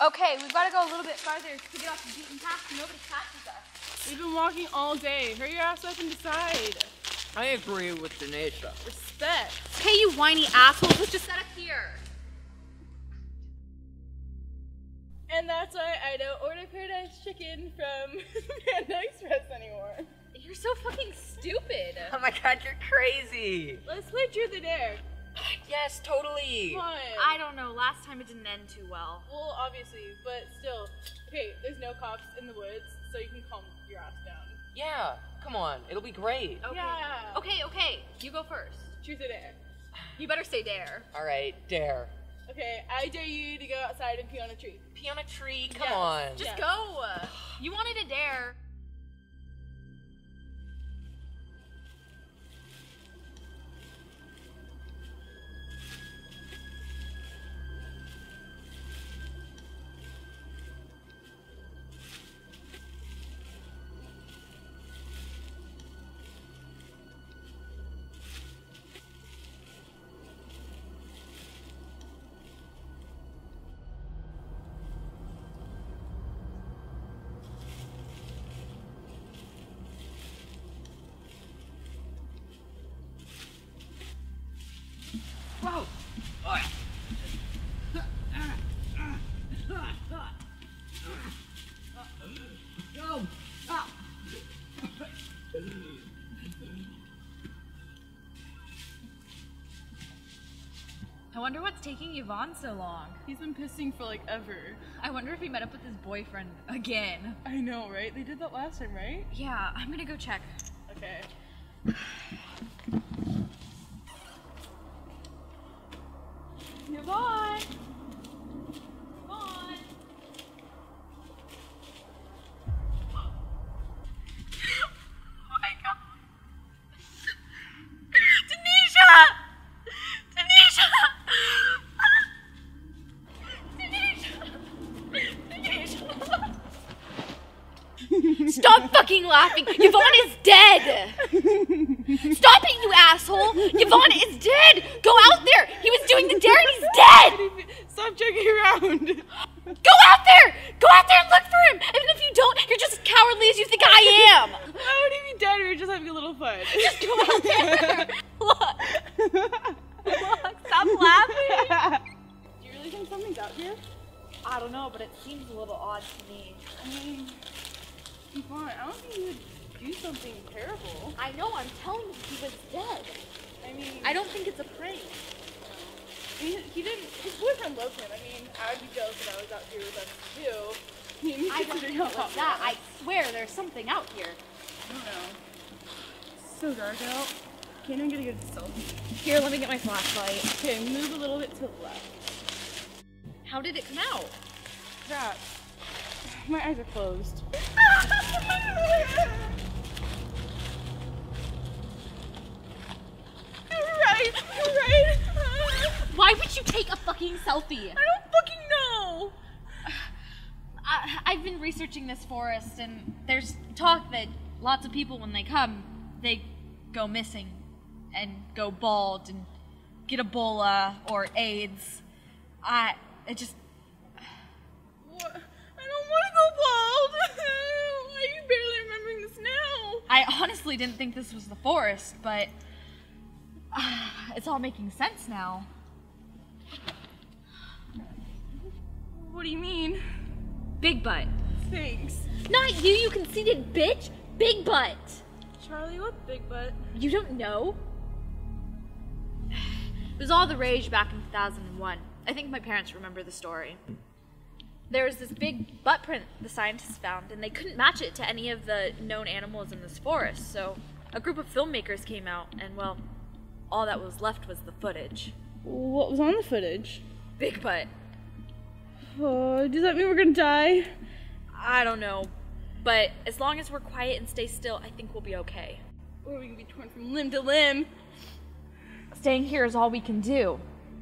Okay, we've got to go a little bit farther to get off the beaten path so nobody catches us. We've been walking all day. Hurry your ass up and decide. I agree with Danisha. Respect. Hey, you whiny assholes, let's just set up here. And that's why I don't order paradise chicken from Panda Express anymore. You're so fucking stupid. Oh my god, you're crazy. Let's play truth or dare. Yes, totally. Come on. I don't know, last time it didn't end too well. Well, obviously, but still. Okay, there's no cops in the woods, so you can calm your ass down. Yeah, come on. It'll be great. Okay. Yeah. Okay, you go first. Truth or dare. You better say dare. All right, dare. Okay, I dare you to go outside and pee on a tree. Pee on a tree? Come Yes. on. Just Yes. go. You wanted a dare. Whoa. Go. I wonder what's taking Yvonne so long. He's been pissing for like ever. I wonder if he met up with his boyfriend again. I know, right? They did that last time, right? Yeah, I'm gonna go check. Okay. Yvonne! Yvonne! Oh my god! Danisha! Danisha! Danisha! Danisha! Stop fucking laughing! Yvonne is dead! Stop it, you asshole! Yvonne is dead! Go out there! He was doing the dare and he's dead! Stop joking around! Go out there! Go out there and look for him! Even if you don't, you're just as cowardly as you think I am! Why would he be dead? We were just having a little fun. Just go out there! Look! Look, stop laughing! Do you really think something's out here? I don't know, but it seems a little odd to me. I mean, Yvonne, I don't think you would do something terrible. I know, I'm telling you, he was dead. I mean, I don't think it's a prank. he didn't, his boyfriend loves him. I mean, I would be jealous if I was out here with us too. I mean, I don't considering know how hot what's that. I swear there's something out here. I don't know. It's so dark out. Can't even get a good selfie. Here, let me get my flashlight. Okay, move a little bit to the left. How did it come out? Crap. My eyes are closed. You're right. Why would you take a fucking selfie? I don't fucking know. I've been researching this forest, and there's talk that lots of people, when they come, they go missing and go bald and get Ebola or AIDS. It just... What? I don't want to go bald. Why are you barely remembering this now? I honestly didn't think this was the forest, but it's all making sense now. What do you mean? Big butt. Thanks. Not you, you conceited bitch! Big butt! Charlie, what's big butt? You don't know? It was all the rage back in 2001. I think my parents remember the story. There was this big butt print the scientists found, and they couldn't match it to any of the known animals in this forest, so a group of filmmakers came out, and well, all that was left was the footage. What was on the footage? Big butt. Oh, does that mean we're gonna die? I don't know, but as long as we're quiet and stay still, I think we'll be okay. Or we can be torn from limb to limb. Staying here is all we can do.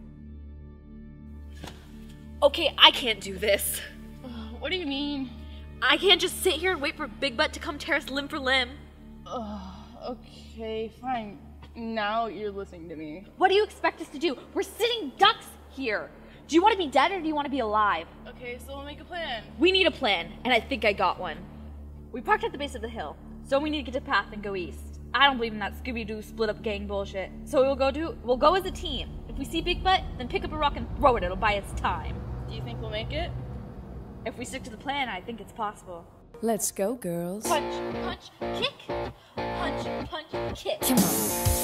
Okay, I can't do this. What do you mean? I can't just sit here and wait for Big Butt to come tear us limb for limb. Okay, fine. Now you're listening to me. What do you expect us to do? We're sitting ducks here. Do you want to be dead or do you want to be alive? Okay, so we'll make a plan. We need a plan, and I think I got one. We parked at the base of the hill, so we need to get to path and go east. I don't believe in that Scooby-Doo split-up gang bullshit. So we'll go as a team. If we see Big Butt, then pick up a rock and throw it. It'll buy us time. Do you think we'll make it? If we stick to the plan, I think it's possible. Let's go, girls. Punch, punch, kick. Punch, punch, kick. Come on.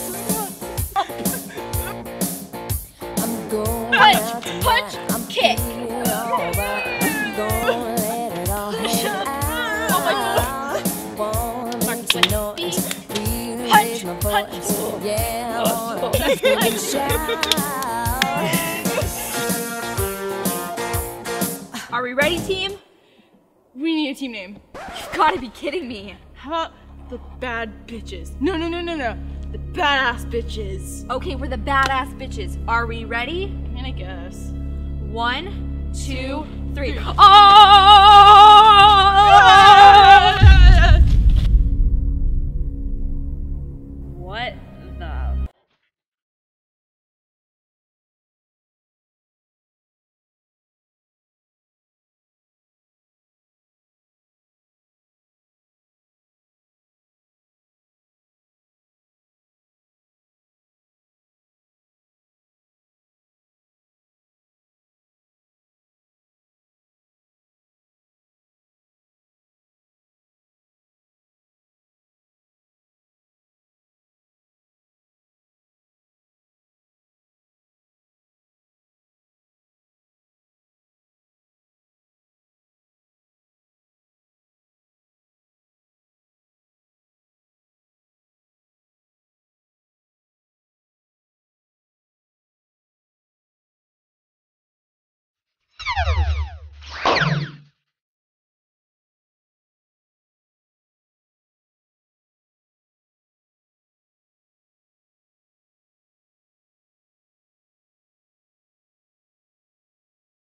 I'm going Punch, out tonight. punch, I'm kick. feeling alright. I'm gonna let it all hang out. Oh my Wanna make some noise. Please Punch, raise my punch. voice. Yeah, I wanna scream and shout. Are we ready, team? We need a team name. You've gotta be kidding me. How about the bad bitches? No. The badass bitches. Okay, we're the badass bitches. Are we ready? I mean, I guess. 1, 2, 3. Oh! What the?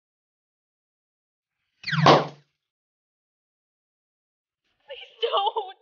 Don't.